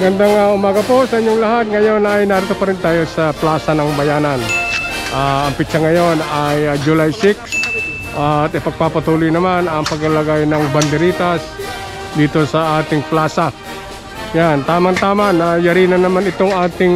Gandang umaga po sa inyong lahat. Ngayon ay narito pa rin tayo sa Plaza ng Bayanan. Ang pitsa ngayon ay July 6 at ipagpapatuloy naman ang paglalagay ng banderitas dito sa ating plaza. Yan, tamang-tama na yari na naman itong ating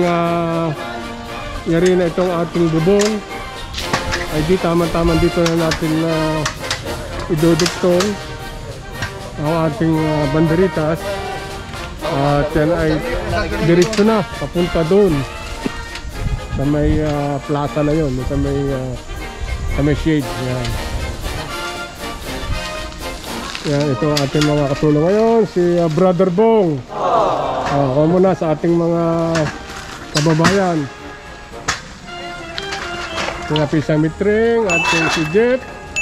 bubong. Ay di tamang-tama dito na natin idudugtong ang ating banderitas. At yan ay diretso na papunta doon sa may plaza na yun, sa may shade. Yan. Yan, ito ang ating mga katulong ngayon, si Brother Bong. Ako muna sa ating mga kababayan. Sina Pisa Mitring at si Jeff.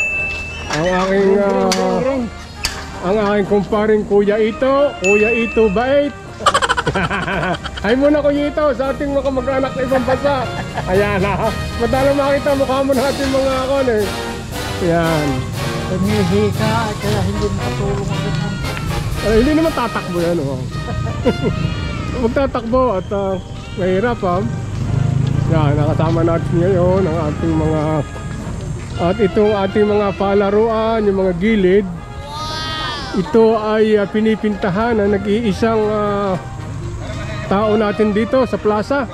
Ang aking kumparing Kuya Ito Bait. Ay muna Kuya Ito sa ating mga mag-anak na ibang bansa. Ayan ha. Madalang makita mukha mo natin mga akon eh. Ayan. Humihika at kaya hindi makatulong agad. Hindi naman tatakbo yan oh. Magtatakbo at mahirap ha. Yan, nakasama natin ngayon ang ating mga at itong ating mga palaruan, yung mga gilid. Ito ay pinipintahan na nag-iisang tao natin dito sa plaza.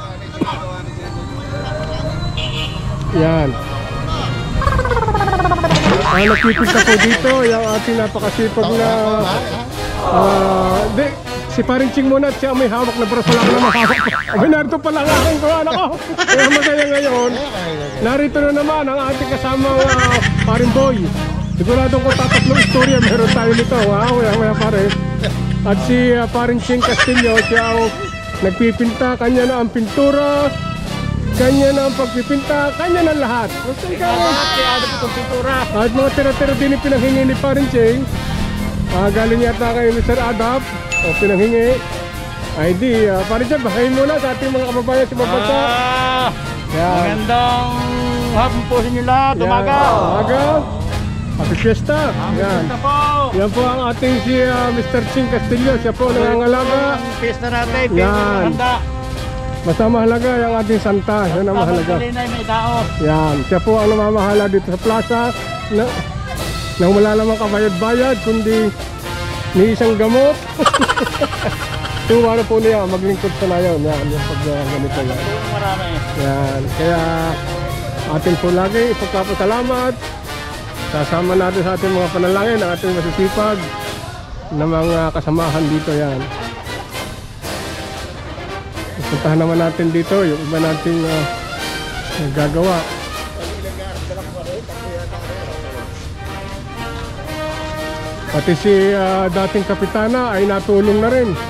Yan. Ang nagpipinta po dito, yung ating napakasipag na si Parinching muna at siya may hawak na braso lang na mahawak. Ay, narito pala ang aking anak ko. Kaya masaya ngayon. Narito na naman ang ating kasamang Paring Boy. Siguradong kung tatatlong istorya meron tayo nito. Wow, maya pare. At si Parinching Castillo, siya nagpipinta. Kanya na ang pintura, kanya na ang pagpipinta, kanya na lahat. At mga tira-tira din yung pinanghingi ni Parinching. Galing yata kay Mr. Adap o pinanghingi. Ay di, Parinching, bahayin muna sa ating mga kababayan sa Mabansa. Magandang hapon po sa inyo lahat. Umaga. Happy Fiesta! Yan. Yan po ang ating si Mr. Ching Castillo. Siya po nangangalaga. Fiesta natin. Yan. Basta mahalaga yung ating santa. Yan ang mahalaga. Yan. Siya po ang namamahala dito sa plaza. Nang wala namang kabayad-bayad, kundi ni isang gamot. Tuwa po niya. Maglingkod sa na yun. Yan. Yung pag ganito yan. Yan. Kaya atin po lagi ipagpapasalamat. Kasama natin sa ating mga panalangin ang ating masisipag na mga kasamahan dito. Yan. Puntahan naman natin dito yung iba nating nagagawa. Pati si dating kapitana ay natulong na rin.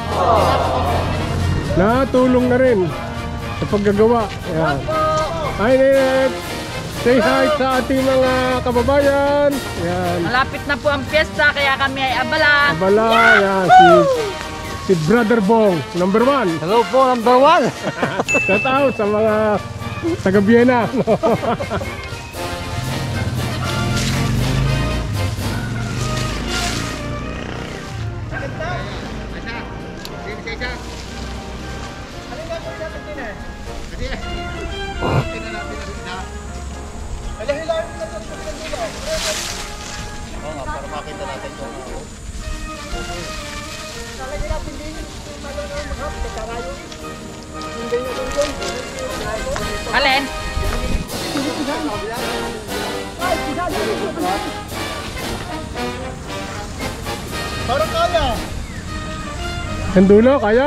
Natulong na rin sa paggagawa. Yan. Hi Ninet! Say hi sa ating mga kababayan. Yan. Malapit na po ang piyesta kaya kami ay abala. Abala, yan. Si Brother Bong, number 1. Hello po, number 1. Shout out sa mga taga Vienna. Para makita natin ito. Alin? Parang kaya. Ang dulo, kaya?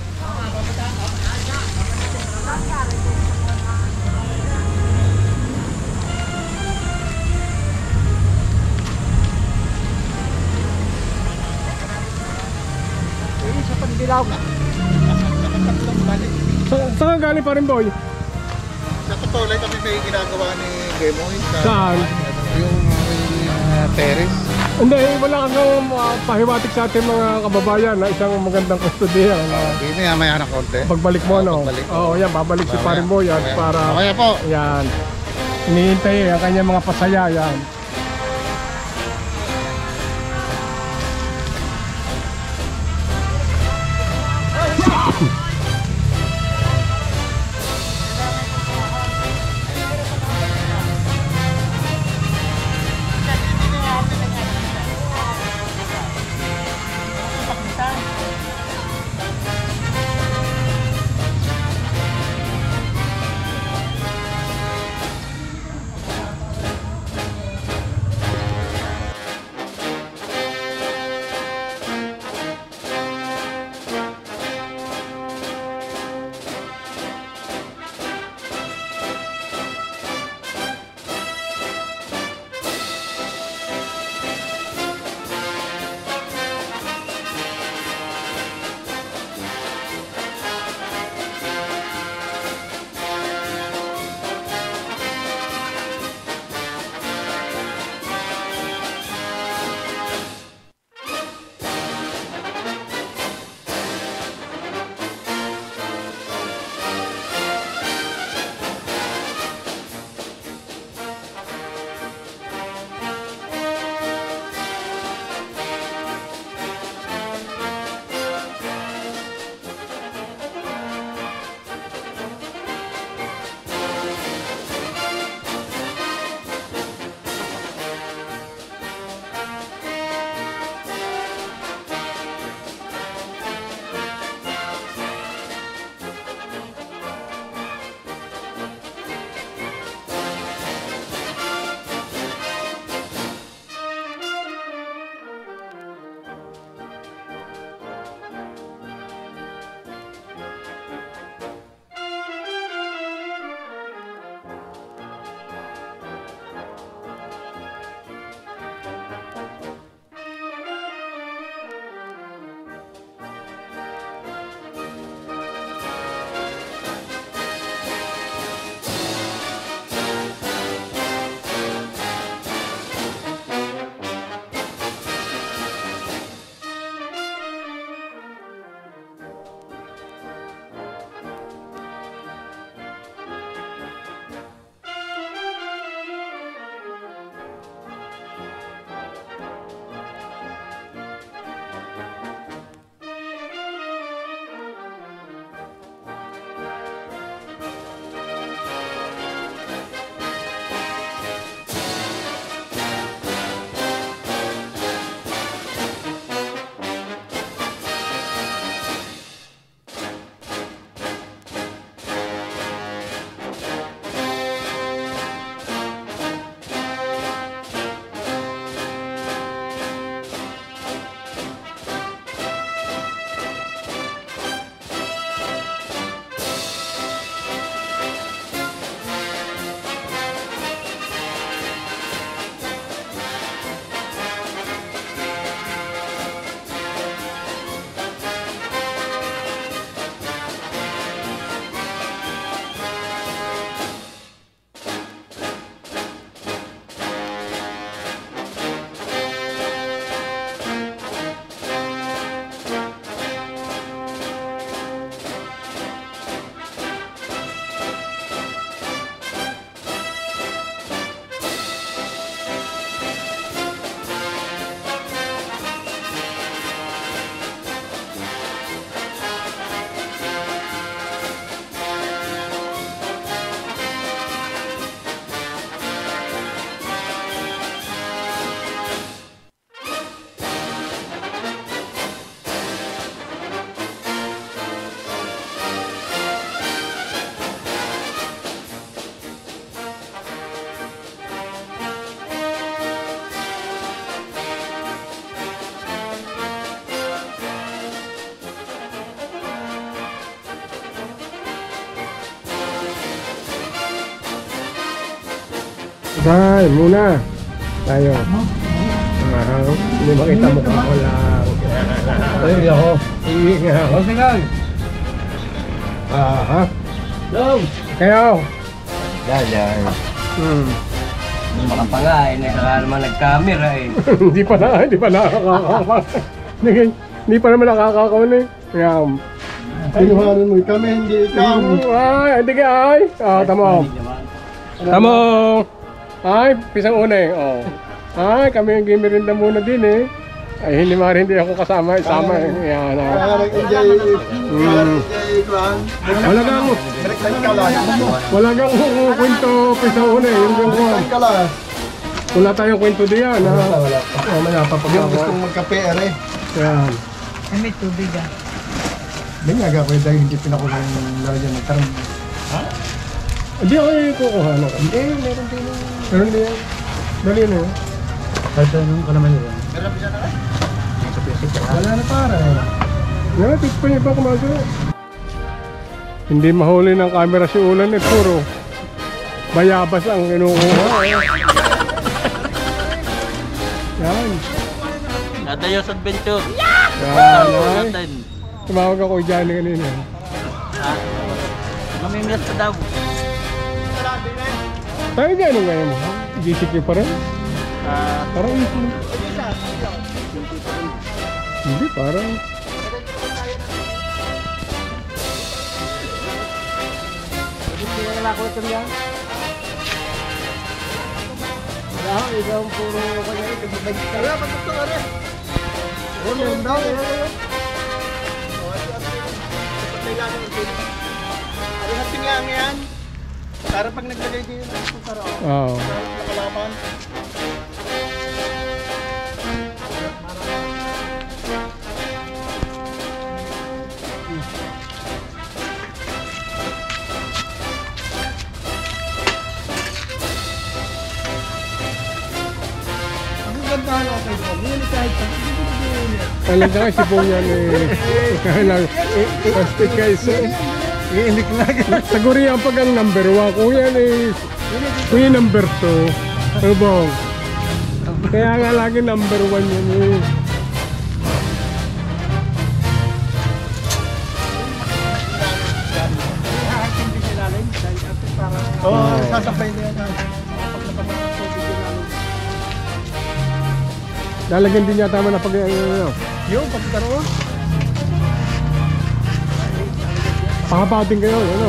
Saan galing pa rin boy? Sa Katolay kami may ginagawa ni Gemoy. Saan? Yung terrace. Hindi, wala kang pahiwatik sa ating mga kababayan na isang magandang kustodiya. Hindi na maya ng konti. Pagbalik mo, no? Oo, yan, babalik si Paring Boy at para... Kaya po. Yan. Hinihintay ang kanyang mga pasaya, yan. Dahil muna tayo. Hindi makita mukha ko lang. Hindi ako. Iwi nga ako. Sige. Aha. Dong. Kayo. Yan. Makapangain eh. Saka naman nag-camera eh. Hindi pa nakakakawa. Hindi pa naman nakakakawa eh. Yan. Pinuhanan mo kami, hindi ikaw. Ay, hindi ka ay. Tamo. Tamo. Ay, pisang una eh. Oh. Ay, kami yung gamer rin na muna din eh. Ay, hindi ako kasama. Isama. Yan. Kaya nag-enjoy. Kuhan. Wala kang kwento sa una eh. Yung Ka lang. wala tayong kwento diyan. Wala. Mamaya pa pag Yung ako. gustong magkape, are. Yan. Ay, may tubig ah. Hindi nga gagawin dahil hindi pinakuha yung lalagyan ng karang. Hindi ako yung kukuha. Hindi, meron din. Meron din yan. Dali na yun. Kahit anong kalaman nila. Wala na para eh. Yan, pa niya pa kumaso. Hindi mahuli ng camera si Ulan eh. Puro bayabas ang kinukuha. Yan. Nadayos Adventure. Yan. Ay. Tumawag ako kay Johnny kanina. Mamimilas pa daw. Tayo gano'n ngayon mo? GCQ pa rin? Parang ito. Hindi, parang. Ikaw ang puro kanya ito. Kaya pagkakta ka rin. Meron daw. Ano natin nga yan? Para pag naglagay din yung para Oo. nakalaman. Ang ganda na kayo. Hindi kahit Alam ka si Pong yan eh. Kaya plastic guys. iinik na. Siguro yan pag ang number 1. Kung yan eh. Kung yung number 2. Ano ba? Kaya nga lagi number 1 yan eh. Oo, sasakay na yan. Lalagyan din yata mo na pag ano. Yung pagkaroon. Pakapating kayo, ano?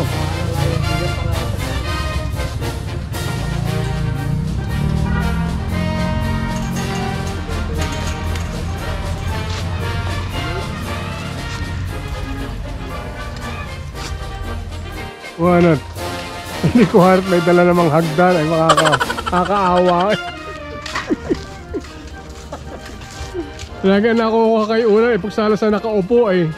Ano? Hindi ko harap may dala namang hagdan ay makakaawa. Lagi na ako kay Ulan eh, pagsala sa nakaupo eh.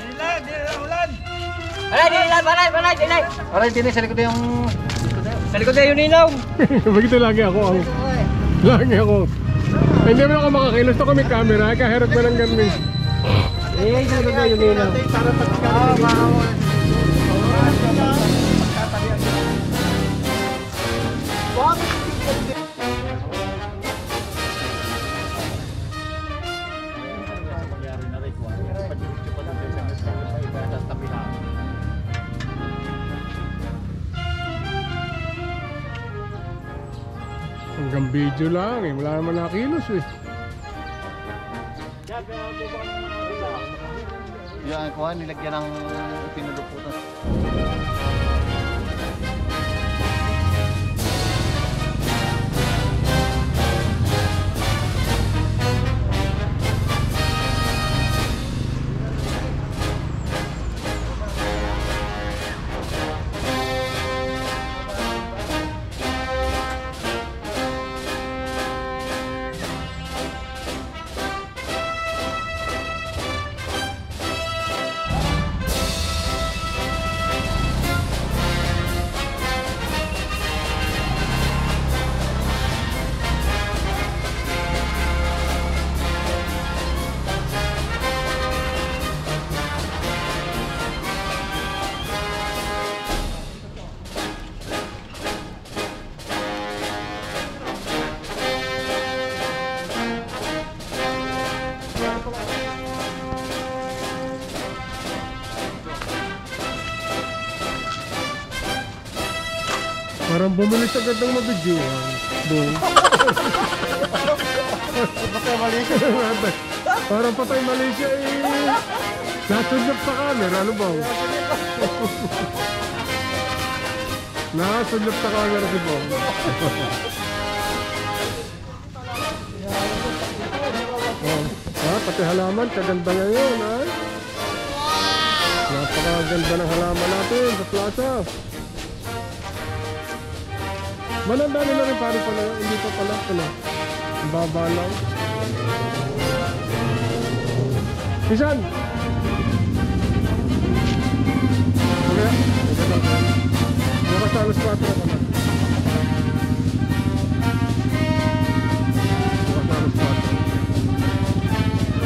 Aray, din sa likod yung... Sa likod yung ninaw. Bagito lagi ako ang... Lagi ako. Ay, hindi mo ako makakilos to kami camera, kahirap ba ng ganun. Sa likod yung ninaw. Para pagkaroon. Hanggang video lang eh, wala naman nakakilos eh. Yan, kuha, nilagyan ng pinuluputan. Parang bumilis agad ng mabidyoan. Doon. Patay Malaysia. Parang patay Malaysia eh. Nasundap sa camera, ano ba? Nasundap sa camera si Bong. pati halaman, kaganda ngayon, ay. Napakaganda ng halaman natin sa plaza. Mananda nila rin pare pala, hindi pa pala. Ang baba lang. Pisan! Okay, bukas na alas 4 ka na. Bukas na alas 4.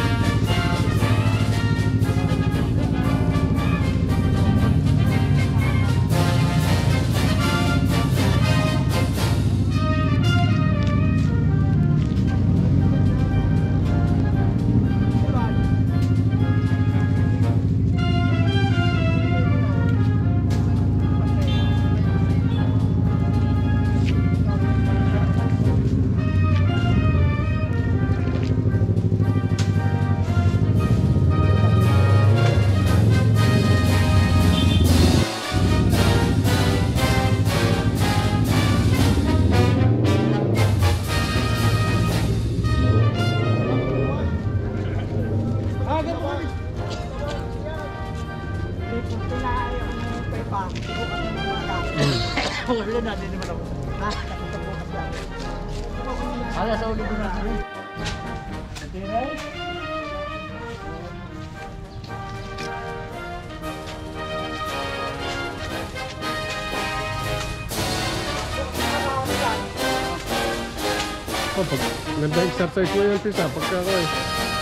Wala na, hindi naman ako. Ala sa ulo ko na. Tiray? Oh, pag ganda exercise mo yan, Pisa, pagka ako eh.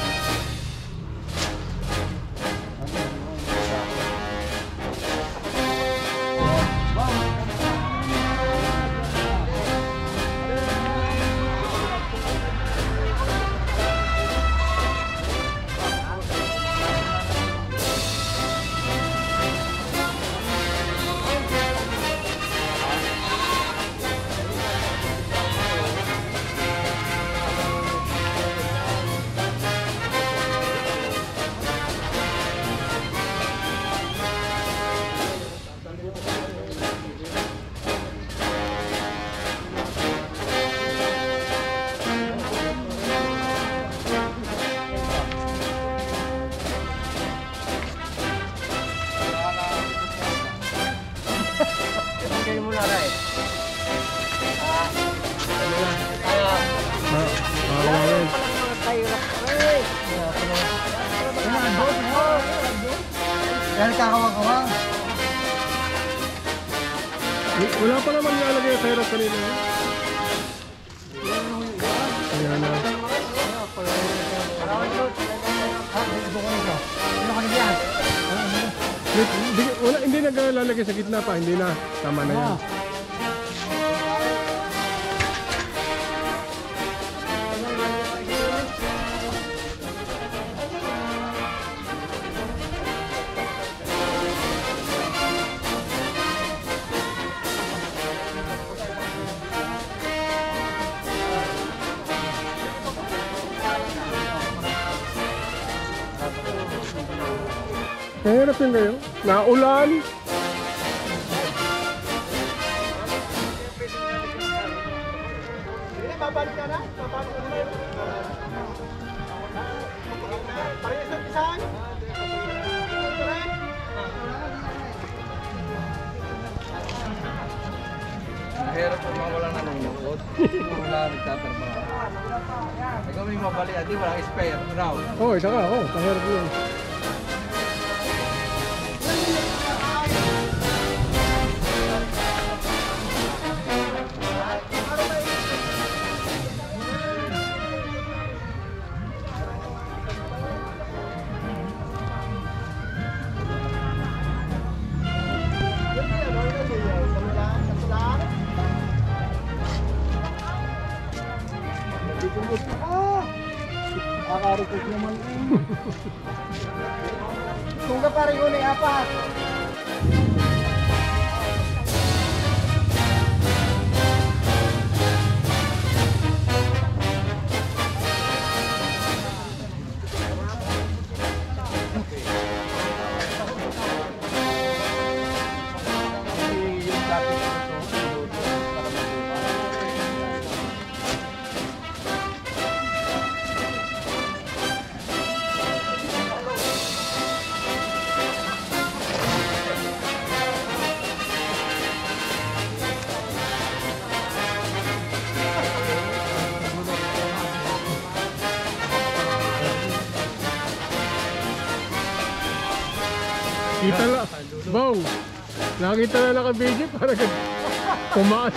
Kayo muna rin. Yan, kakawang-kawang. Wala pa naman nilalagay sa hirap kanina. Ayan na. Hindi naglalagay sa gitna pa, hindi na. Tama na yan. Mahirap yun kayo. Naulan. Babalik ka na? Babalik ka na? Parehas ng pisahan? Mahirap po mga walang nanonood. Wala nagtatrabaho. Ikaw may mabali, di walang spare. Now. Oo, isa ka. Oo, mahirap yun. Kakarupos naman eh. Kung ka parang yun ay apat. Nakita lang. Bong. Nakita na naka-video para pumaas.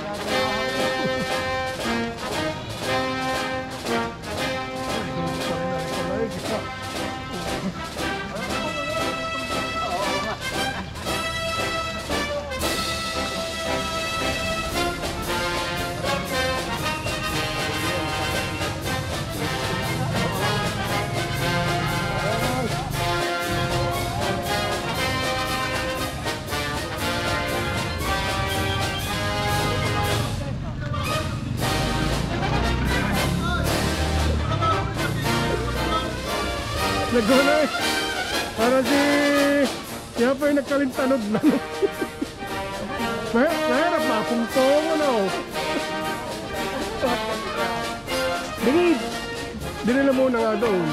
Naguna eh. Para siya pa yung nagkalintanod na. Mahirap na akong tong ano. Dinila muna nga doon.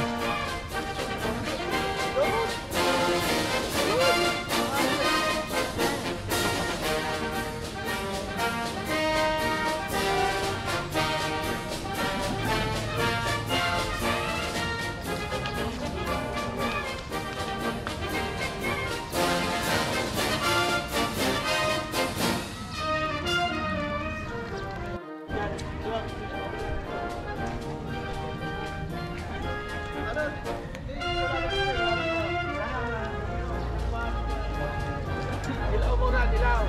Dilaw muna, dilaw.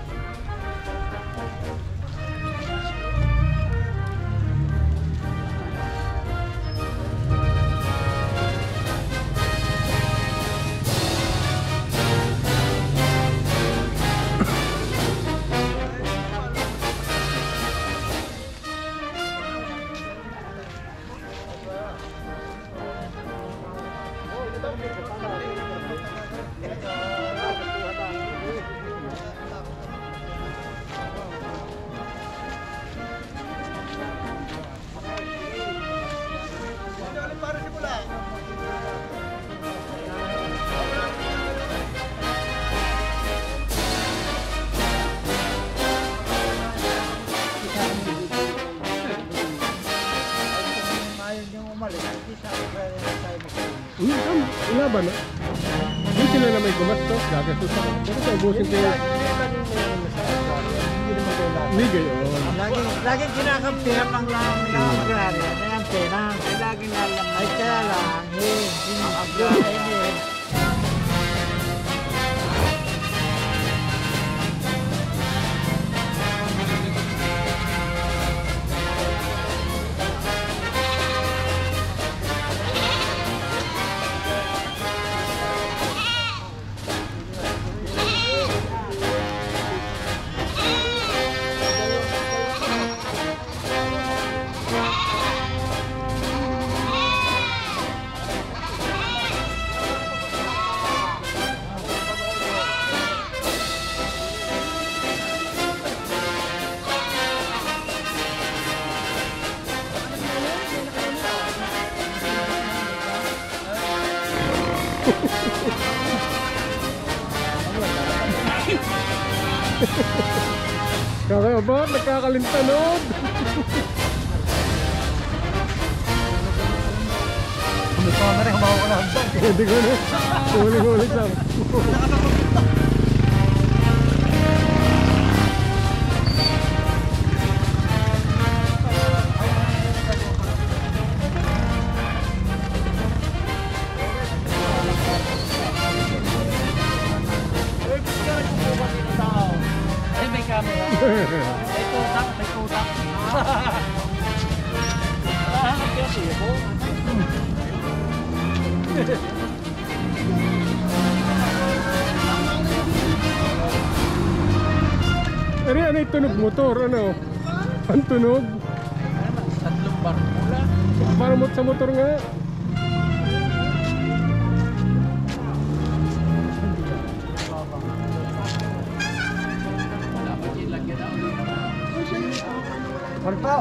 Para simula. Ilaban na. Hindi sila na may gumastos. Gagastos ako. Pero sa ubusin kayo. Hindi gayon. Lagi kinakampihan ang agrarya na yung pera. Lagi nalang ay kaya lang ang agrarya Kakabot, nagkakalintanod. Gusto na rin humawa ko na hagdan. Hindi ko na. Huli-huli lang. Ay, may camera. May tutak, may tutak. Kaya siya po. Ano yung tunog motor? Ano? Ang tunog? Tatlong barkula. Parang sa motor nga. Dapat yung lagyan na ulit. Korpaw.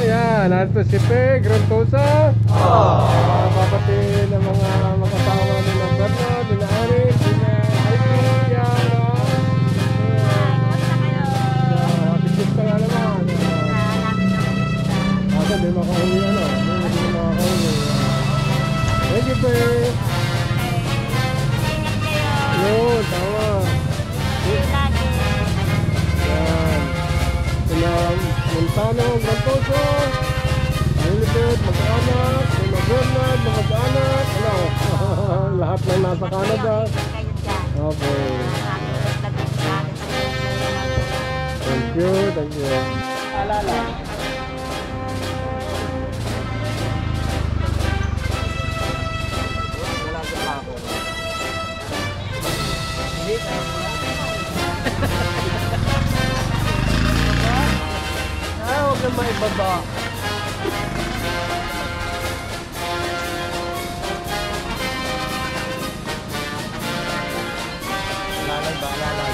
Yan, narito si Pe, Grantosa. Papati ng mga makasama ni na Bernard, ni na Aris, ni na Heidi, yan. Kapit ka nga naman. Asa, di makauwi ano? Di makauwi. Thank you, Pe. Yun, tama. Yan. Sina Montano, Grantoso, Lilibet, mag-anak, sina Bernard, mag-anak, ano, lahat na nasa Canada. Okay. Thank you, thank you. Alala. Wala sa ako. Huwag na maibaba. Lalay ba? Lalay.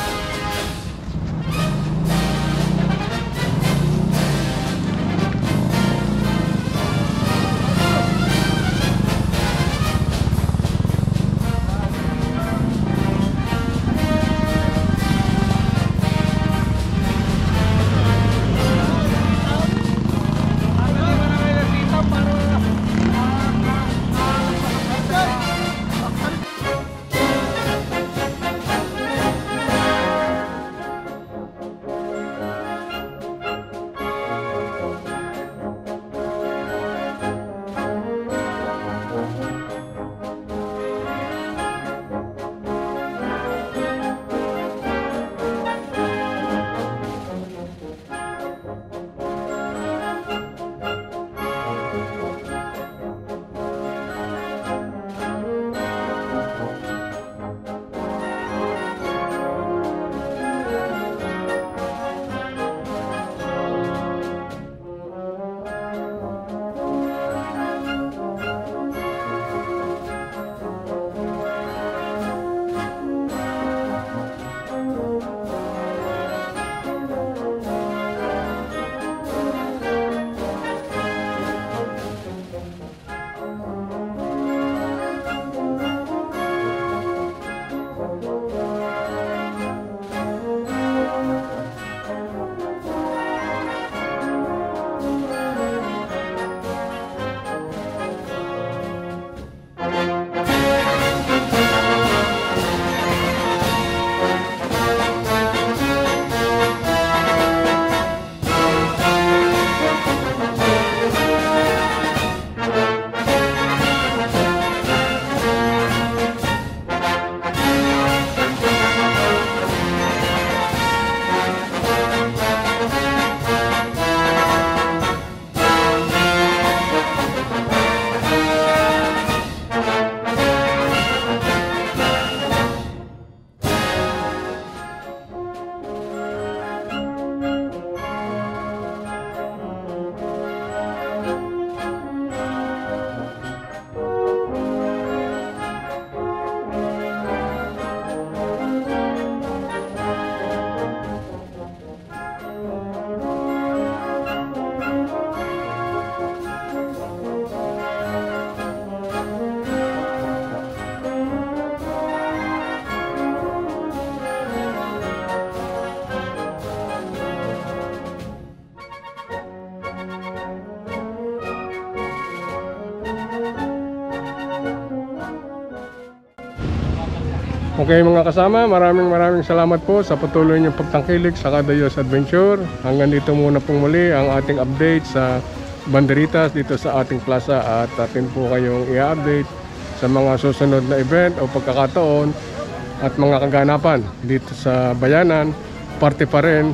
Okay mga kasama, maraming salamat po sa patuloy niyong pagtangkilik sa Kadayos Adventure. Hanggang dito muna pong muli ang ating update sa banderitas dito sa ating plaza, at atin po kayong i-update sa mga susunod na event o pagkakataon at mga kaganapan dito sa bayanan, parte pa rin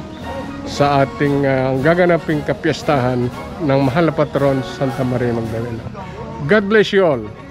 sa ating gaganaping kapiyastahan ng mahal na patron Santa Maria Magdalena. God bless you all!